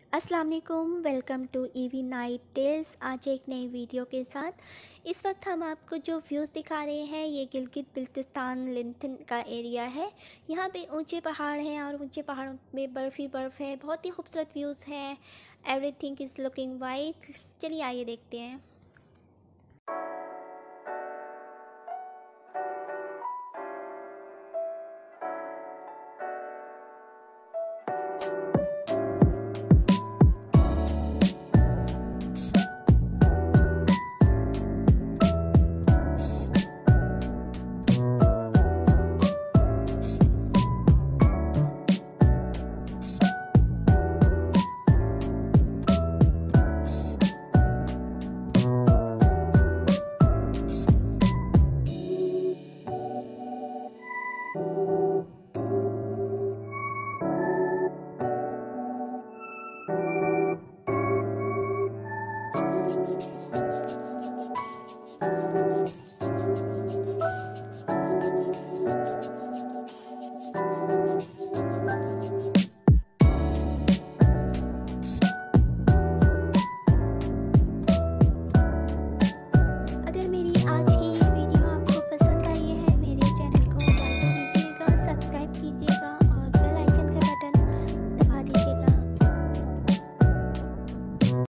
अस्सलाम वालेकुम, welcome to EV night tales. आज एक नई वीडियो के साथ इस वक्त हम आपको जो व्यूज़ दिखा रहे हैं ये गिलगित बिल्तिस्तान लिंथन का एरिया है। यहाँ पे ऊंचे पहाड़ हैं और ऊंचे पहाड़ों में बर्फ़ ही बर्फ़ है। बहुत ही खूबसूरत व्यूज़ हैं। Everything is looking white. चलिए आइए देखते हैं।